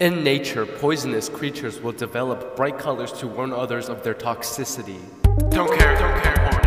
In nature, poisonous creatures will develop bright colors to warn others of their toxicity. Don't care, horny.